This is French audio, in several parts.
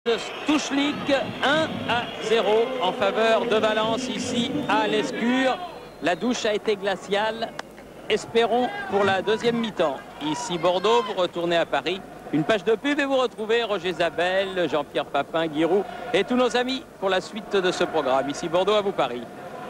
Touchlik 1-0 en faveur de Valence ici à l'Escure. La douche a été glaciale. Espérons pour la deuxième mi-temps. Ici Bordeaux, vous retournez à Paris. Une page de pub et vous retrouvez Roger Zabel, Jean-Pierre Papin, Guy Roux et tous nos amis pour la suite de ce programme. Ici Bordeaux, à vous Paris.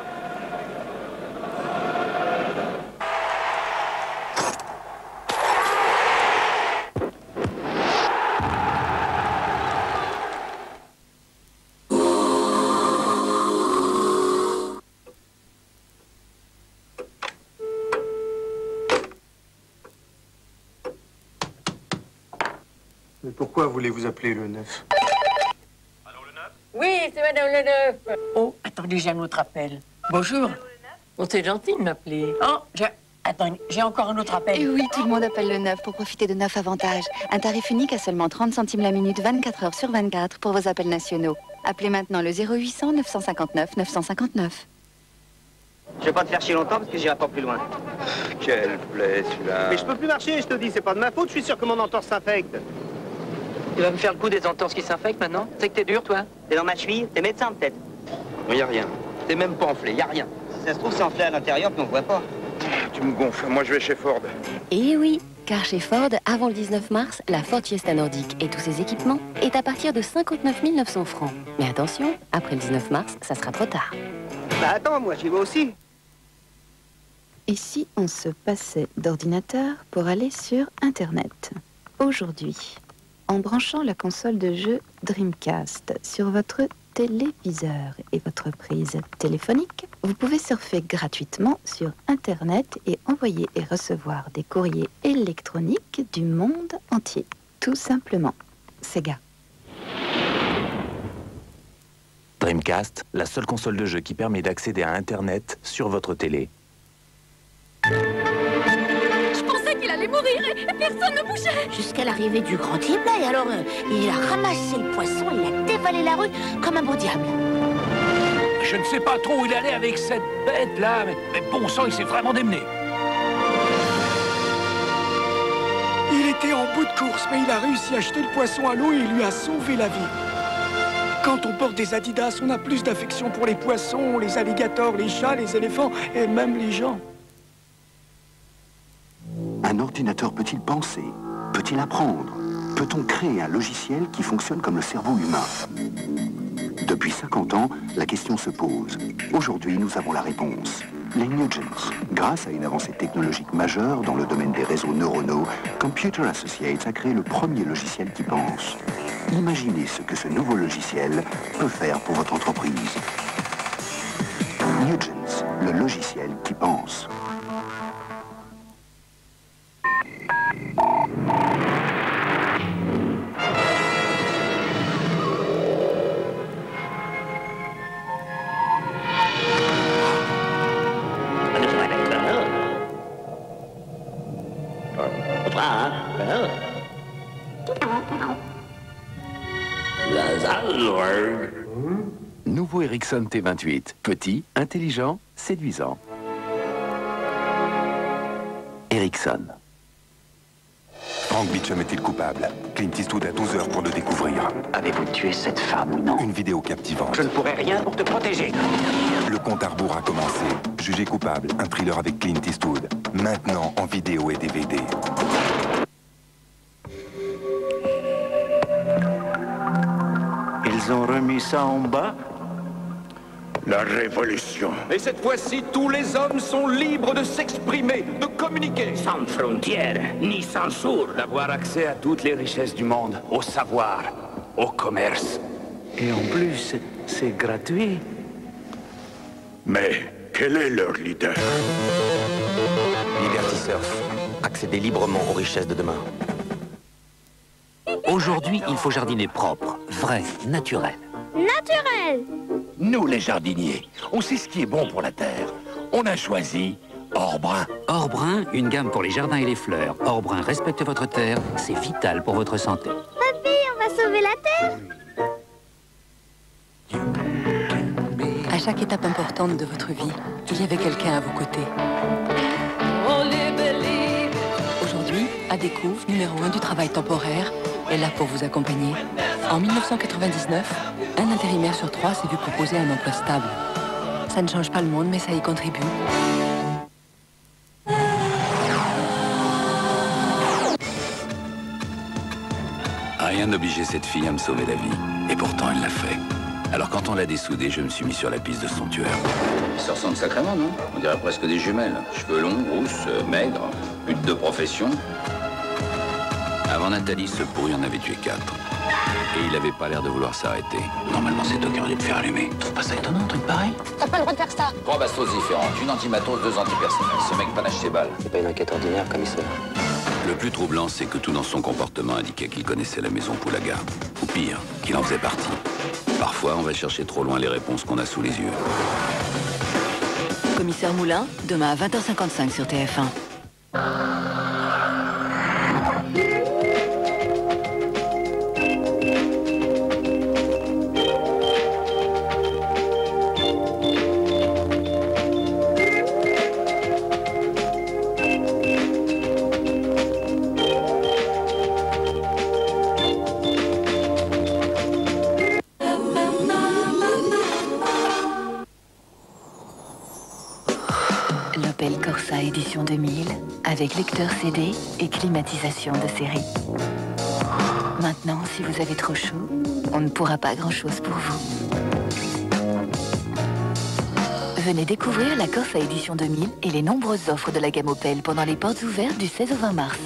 Mais pourquoi voulez-vous appeler le 9? Allô, le 9? Oui, c'est Madame le 9. Oh, attendez, j'ai un autre appel. Bonjour. Oh, c'est gentil de m'appeler. Oh, attendez, j'ai encore un autre appel. Et oui, tout le monde appelle le 9 pour profiter de 9 avantages. Un tarif unique à seulement 30 centimes la minute, 24 heures sur 24 pour vos appels nationaux. Appelez maintenant le 0800 959 959. Je vais pas te faire chier longtemps parce que j'irai pas plus loin. Quelle plaie, celui-là. Mais je peux plus marcher, je te dis, c'est pas de ma faute, je suis sûr que mon entorse s'infecte. Tu vas me faire le coup des entorses qui s'infectent maintenant? C'est que t'es dur, toi? T'es dans ma cheville? T'es médecin peut-être? Non, y a rien. T'es même pas enflé, y a rien. Si ça se trouve, c'est enflé à l'intérieur puis on voit pas. Tu me gonfles, moi je vais chez Ford. Et oui, car chez Ford, avant le 19 mars, la Ford Fiesta Nordique et tous ses équipements est à partir de 59 900 francs. Mais attention, après le 19 mars, ça sera trop tard. Bah attends, moi j'y vais aussi. Et si on se passait d'ordinateur pour aller sur Internet? Aujourd'hui, en branchant la console de jeu Dreamcast sur votre téléviseur et votre prise téléphonique, vous pouvez surfer gratuitement sur Internet et envoyer et recevoir des courriers électroniques du monde entier. Tout simplement. Sega. Dreamcast, la seule console de jeu qui permet d'accéder à Internet sur votre télé. Je pensais qu'il allait mourir et personne ne bougeait. Jusqu'à l'arrivée du grand type, là, et alors il a ramassé le poisson, il a dévalé la rue comme un beau diable. Je ne sais pas trop où il allait avec cette bête-là, mais bon sang, il s'est vraiment démené. Il était en bout de course, mais il a réussi à jeter le poisson à l'eau et il lui a sauvé la vie. Quand on porte des Adidas, on a plus d'affection pour les poissons, les alligators, les chats, les éléphants et même les gens. Un ordinateur peut-il penser? Peut-il apprendre? Peut-on créer un logiciel qui fonctionne comme le cerveau humain? Depuis 50 ans, la question se pose. Aujourd'hui, nous avons la réponse. Les Nugents. Grâce à une avancée technologique majeure dans le domaine des réseaux neuronaux, Computer Associates a créé le premier logiciel qui pense. Imaginez ce que ce nouveau logiciel peut faire pour votre entreprise. Nugents, le logiciel qui pense. Nouveau Ericsson T28. Petit, intelligent, séduisant. Ericsson. Frank Beecham est-il coupable? Clint Eastwood a 12 heures pour le découvrir. Avez-vous tué cette femme ou non? Une vidéo captivante. Je ne pourrai rien pour te protéger. Le compte à rebours a commencé. Jugé coupable, un thriller avec Clint Eastwood. Maintenant en vidéo et DVD. Ils ont remis ça en bas? La révolution. Et cette fois-ci, tous les hommes sont libres de s'exprimer, de communiquer. Sans frontières, ni censure. D'avoir accès à toutes les richesses du monde, au savoir, au commerce. Et en plus, c'est gratuit. Mais quel est leur leader? Liberty Surf. Accéder librement aux richesses de demain. Aujourd'hui, il faut jardiner propre, vrai, naturel. Naturel. Nous, les jardiniers, on sait ce qui est bon pour la terre. On a choisi Orbrun. Orbrun, une gamme pour les jardins et les fleurs. Orbrun respecte votre terre, c'est vital pour votre santé. Papy, on va sauver la terre. À chaque étape importante de votre vie, il y avait quelqu'un à vos côtés. Aujourd'hui, Adéco, numéro 1 du travail temporaire, est là pour vous accompagner. En 1999, un intérimaire sur 3 s'est vu proposer un emploi stable. Ça ne change pas le monde, mais ça y contribue. Rien n'obligeait cette fille à me sauver la vie. Et pourtant, elle l'a fait. Alors quand on l'a dessoudée, je me suis mis sur la piste de son tueur. Ils se ressemblent sacrément, non? On dirait presque des jumelles. Cheveux longs, rousses, maigres, lutte de profession. Avant Nathalie, ce pourri en avait tué 4. Et il avait pas l'air de vouloir s'arrêter. Normalement, c'est toi qui aurais dû te faire allumer. Tu trouves pas ça étonnant, un truc pareil? T'as pas le droit de faire ça. 3 bastos différentes, une antimatos, 2 antipersonnels. Ce mec panache ses balles. C'est pas une enquête ordinaire, commissaire. Le plus troublant, c'est que tout dans son comportement indiquait qu'il connaissait la maison Poulaga. Ou pire, qu'il en faisait partie. Parfois, on va chercher trop loin les réponses qu'on a sous les yeux. Commissaire Moulin, demain à 20h55 sur TF1. L'Opel Corsa édition 2000, avec lecteur CD et climatisation de série. Maintenant, si vous avez trop chaud, on ne pourra pas grand-chose pour vous. Venez découvrir la Corsa édition 2000 et les nombreuses offres de la gamme Opel pendant les portes ouvertes du 16 au 20 mars.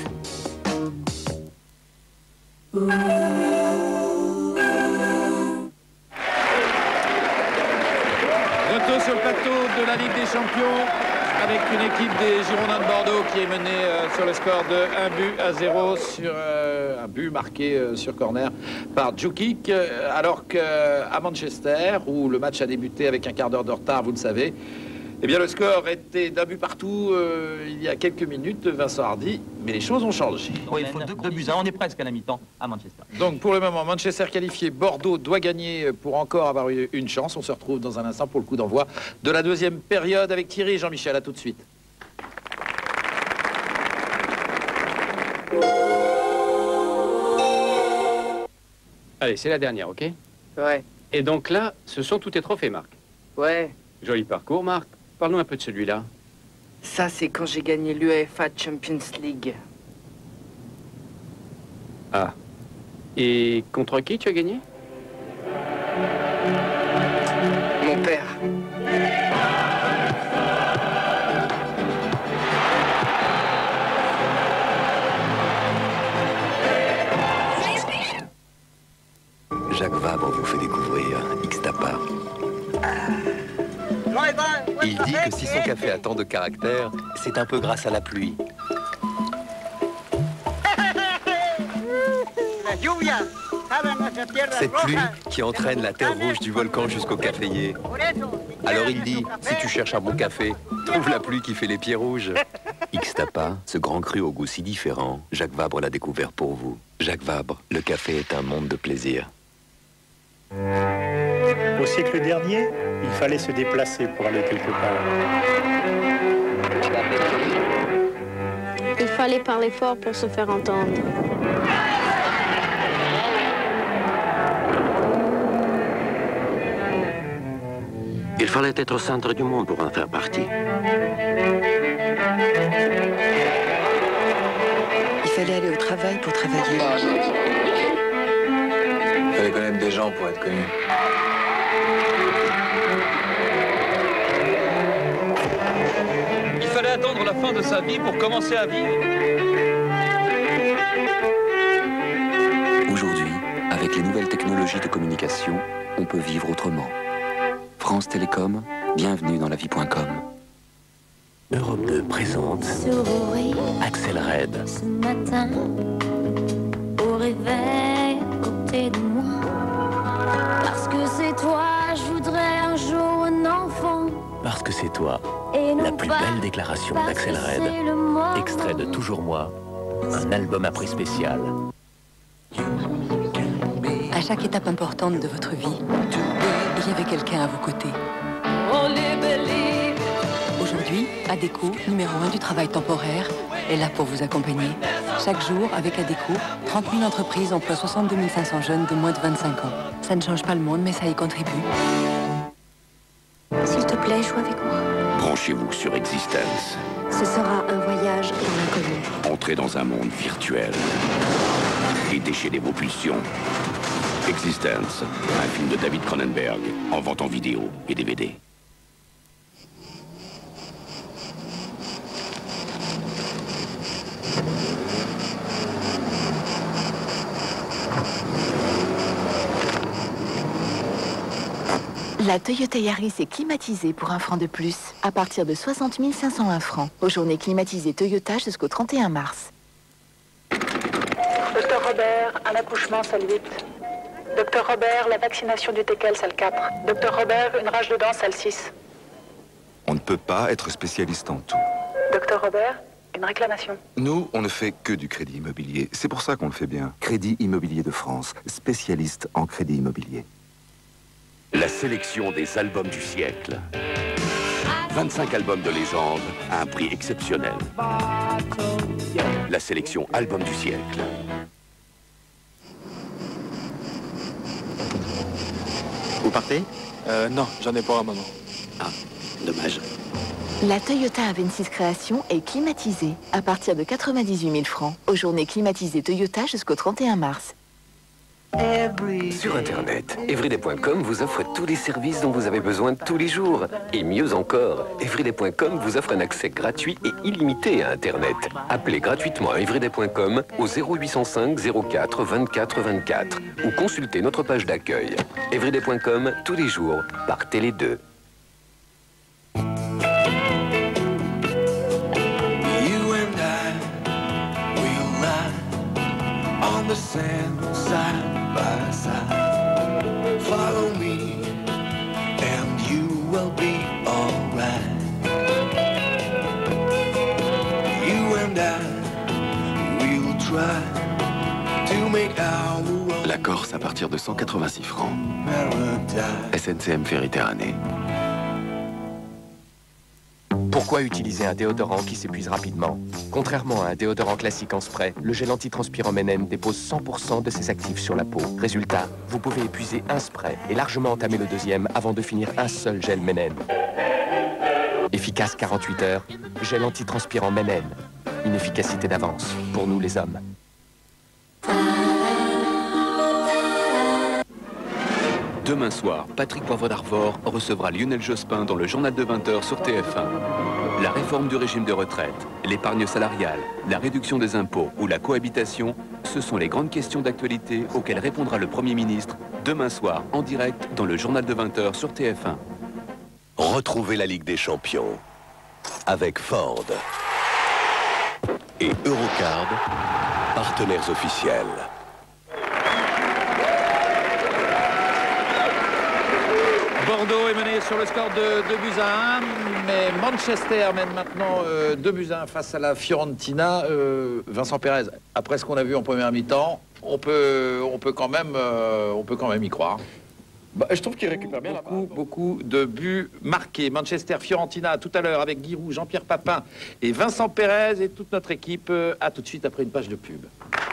Retour sur le plateau de la Ligue des Champions avec une équipe des Girondins de Bordeaux qui est menée sur le score de 1-0 sur un but marqué sur corner par Djukic, alors qu'à Manchester, où le match a débuté avec un quart d'heure de retard, vous le savez, eh bien le score était d'1 but partout il y a quelques minutes, Vincent Hardy, mais les choses ont changé. Oui, il faut 2 buts, on est presque à la mi-temps à Manchester. Donc pour le moment, Manchester qualifié, Bordeaux doit gagner pour encore avoir une chance. On se retrouve dans un instant pour le coup d'envoi de la deuxième période avec Thierry et Jean-Michel. À tout de suite. Allez, c'est la dernière, ok? Ouais. Et donc là, ce sont tous tes trophées, Marc. Ouais. Joli parcours, Marc. Parle-nous un peu de celui-là. Ça, c'est quand j'ai gagné l'UEFA Champions League. Ah. Et contre qui tu as gagné? Mon père. Jacques Vabre vous fait découvrir X-Tapa. Il dit que si son café a tant de caractère, c'est un peu grâce à la pluie. Cette pluie qui entraîne la terre rouge du volcan jusqu'au caféier. Alors il dit, si tu cherches un bon café, trouve la pluie qui fait les pieds rouges. X-Tapa, ce grand cru au goût si différent, Jacques Vabre l'a découvert pour vous. Jacques Vabre, le café est un monde de plaisir. Au siècle dernier, il fallait se déplacer pour aller quelque part. Il fallait parler fort pour se faire entendre. Il fallait être au centre du monde pour en faire partie. Il fallait aller au travail pour travailler. Il fallait connaître des gens pour être connu. Il fallait attendre la fin de sa vie pour commencer à vivre. Aujourd'hui, avec les nouvelles technologies de communication, on peut vivre autrement. France Télécom, bienvenue dans lavie.com. Europe 2 présente Axel Red. Ce matin, au réveil, à côté de moi. Parce que c'est toi, je voudrais un jour un enfant. Parce que c'est toi, la plus belle déclaration d'Axel Red. Extrait de Toujours Moi, un album à prix spécial. À chaque étape importante de votre vie, il y avait quelqu'un à vos côtés. Aujourd'hui, ADECO, numéro 1 du travail temporaire, est là pour vous accompagner Chaque jour, avec ADECO, 30 000 entreprises emploient 62 500 jeunes de moins de 25 ans. Ça ne change pas le monde, mais ça y contribue. S'il te plaît, joue avec moi. Branchez-vous sur Existence. Ce sera un voyage dans l'inconnu. Entrez dans un monde virtuel et déchaînez vos pulsions. Existence, un film de David Cronenberg, en vente en vidéo et DVD. La Toyota Yaris est climatisée pour 1 franc de plus, à partir de 60 501 francs, aux journées climatisées Toyota jusqu'au 31 mars. Docteur Robert, un accouchement, salle 8. Docteur Robert, la vaccination du teckel, salle 4. Docteur Robert, une rage de dents, salle 6. On ne peut pas être spécialiste en tout. Docteur Robert, une réclamation. Nous, on ne fait que du crédit immobilier. C'est pour ça qu'on le fait bien. Crédit Immobilier de France, spécialiste en crédit immobilier. La sélection des albums du siècle. 25 albums de légende à un prix exceptionnel. La sélection album du siècle. Vous partez? Non, j'en ai pas un moment. Ah, dommage. La Toyota Avensis Création est climatisée, à partir de 98 000 francs, aux journées climatisées Toyota jusqu'au 31 mars. Sur Internet, Everyday.com vous offre tous les services dont vous avez besoin tous les jours. Et mieux encore, Everyday.com vous offre un accès gratuit et illimité à Internet. Appelez gratuitement Everyday.com au 0805 04 24 24 ou consultez notre page d'accueil. Everyday.com tous les jours par Télé 2. The sand side by side. Follow me and you will be alright. You and I will try to make our world. La Corse à partir de 186 francs. SNCM Méditerranée. Pourquoi utiliser un déodorant qui s'épuise rapidement? Contrairement à un déodorant classique en spray, le gel antitranspirant Mennen dépose 100% de ses actifs sur la peau. Résultat, vous pouvez épuiser un spray et largement entamer le deuxième avant de finir un seul gel Mennen. Efficace 48 heures, gel antitranspirant Mennen. Une efficacité d'avance pour nous les hommes. Demain soir, Patrick Poivre d'Arvor recevra Lionel Jospin dans le journal de 20h sur TF1. La réforme du régime de retraite, l'épargne salariale, la réduction des impôts ou la cohabitation, ce sont les grandes questions d'actualité auxquelles répondra le Premier ministre demain soir en direct dans le journal de 20h sur TF1. Retrouvez la Ligue des Champions avec Ford et Eurocard, partenaires officiels. Bordeaux est mené sur le score de 2-1, mais Manchester mène maintenant 2-1 face à la Fiorentina. Vincent Pérez, après ce qu'on a vu en première mi-temps, on peut quand même y croire. Bah, je trouve qu'il récupère bien beaucoup de buts marqués. Manchester-Fiorentina tout à l'heure avec Guy Roux, Jean-Pierre Papin et Vincent Pérez et toute notre équipe. À tout de suite après une page de pub.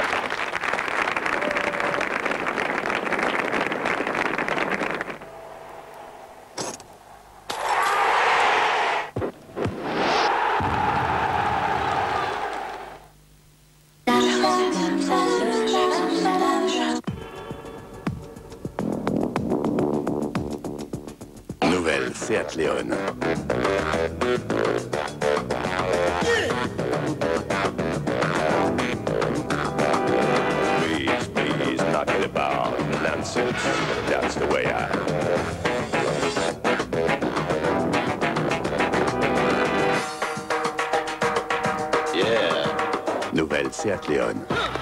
Nouvelle Seat Leon. Please, knocking about nonsense. That's the way I... Yeah. Nouvelle Seat Leon.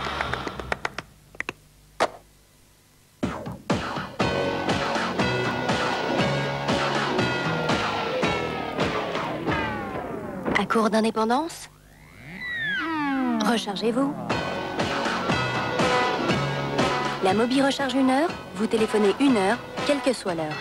À court d'indépendance? Rechargez-vous. La Mobi recharge 1 heure, vous téléphonez 1 heure, quelle que soit l'heure.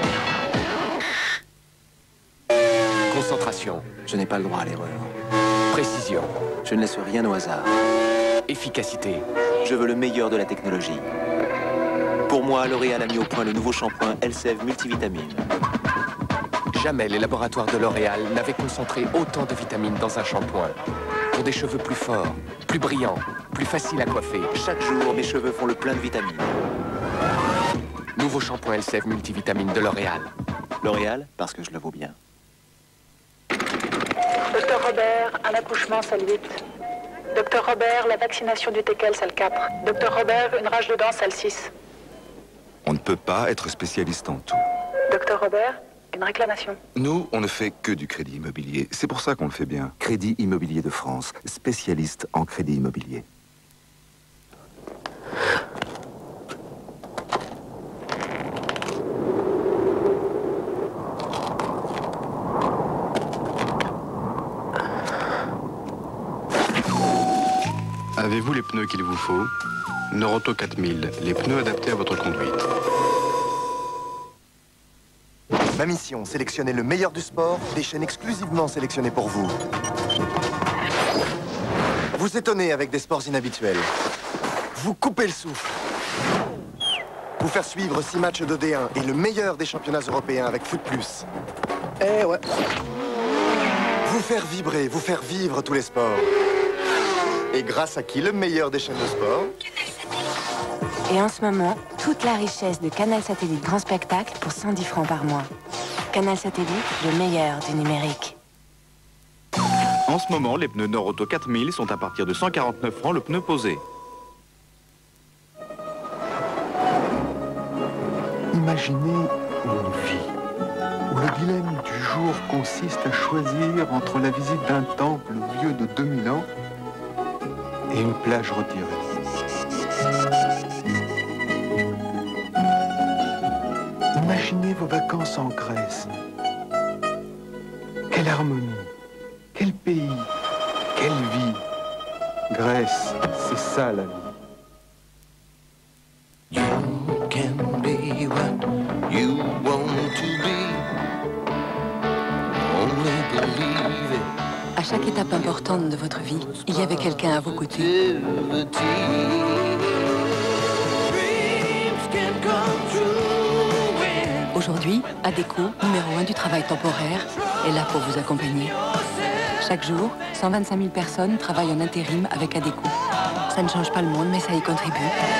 Concentration. Je n'ai pas le droit à l'erreur. Précision. Je ne laisse rien au hasard. Efficacité. Je veux le meilleur de la technologie. Pour moi, L'Oréal a mis au point le nouveau shampoing Elseve Multivitamine. Jamais les laboratoires de L'Oréal n'avaient concentré autant de vitamines dans un shampoing. Pour des cheveux plus forts, plus brillants, plus faciles à coiffer. Chaque jour, mes cheveux font le plein de vitamines. Nouveau shampoing Elseve Multivitamine de L'Oréal. L'Oréal, parce que je le vaux bien. Docteur Robert, un accouchement, salle 8. Docteur Robert, la vaccination du teckel, salle 4. Docteur Robert, une rage de dents, salle 6. On ne peut pas être spécialiste en tout. Docteur Robert, une réclamation. Nous, on ne fait que du crédit immobilier. C'est pour ça qu'on le fait bien. Crédit Immobilier de France, spécialiste en crédit immobilier. Avez-vous les pneus qu'il vous faut? Noroto 4000, les pneus adaptés à votre conduite. Ma mission, sélectionner le meilleur du sport, des chaînes exclusivement sélectionnées pour vous. Vous étonnez avec des sports inhabituels. Vous coupez le souffle. Vous faire suivre 6 matchs de D1 et le meilleur des championnats européens avec Foot Plus. Eh ouais. Vous faire vibrer, vous faire vivre tous les sports. Et grâce à qui le meilleur des chaînes de sport? Et en ce moment, toute la richesse de Canal Satellite Grand Spectacle pour 110 francs par mois. Canal Satellite, le meilleur du numérique. En ce moment, les pneus Noroto 4000 sont à partir de 149 francs le pneu posé. Imaginez une vie où le dilemme du jour consiste à choisir entre la visite d'un temple vieux de 2000 ans et une plage retirée. Imaginez vos vacances en Grèce. Quelle harmonie, quel pays, quelle vie. Grèce, c'est ça la vie. You can be what you want to be. Only believe it. À chaque étape importante de votre vie, il y avait quelqu'un à vos côtés. Aujourd'hui, ADECO, numéro 1 du travail temporaire, est là pour vous accompagner. Chaque jour, 125 000 personnes travaillent en intérim avec ADECO. Ça ne change pas le monde, mais ça y contribue.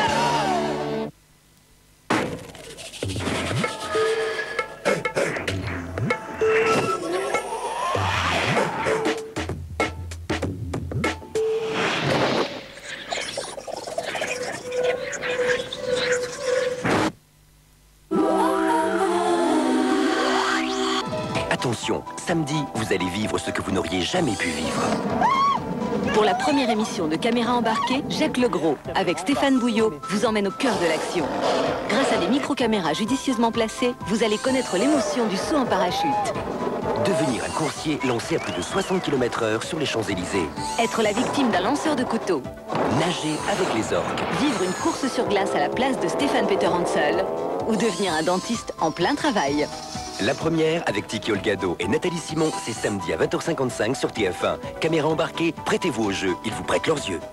Attention, samedi, vous allez vivre ce que vous n'auriez jamais pu vivre. Pour la première émission de Caméra embarquée, Jacques Legros, avec Stéphane Bouillot, vous emmène au cœur de l'action. Grâce à des micro-caméras judicieusement placées, vous allez connaître l'émotion du saut en parachute. Devenir un coursier lancé à plus de 60 km/h sur les Champs-Élysées. Être la victime d'un lanceur de couteau. Nager avec les orques. Vivre une course sur glace à la place de Stéphane Peter Hansel. Ou devenir un dentiste en plein travail. La première avec Tiki Olgado et Nathalie Simon, c'est samedi à 20h55 sur TF1. Caméra embarquée, prêtez-vous au jeu, ils vous prêtent leurs yeux.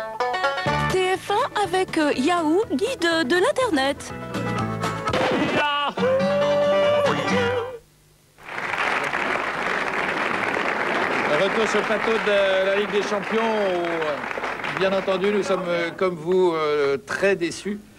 TF1 avec Yahoo, guide de l'Internet. Retour sur le plateau de la Ligue des Champions. Où, bien entendu, nous sommes, comme vous, très déçus.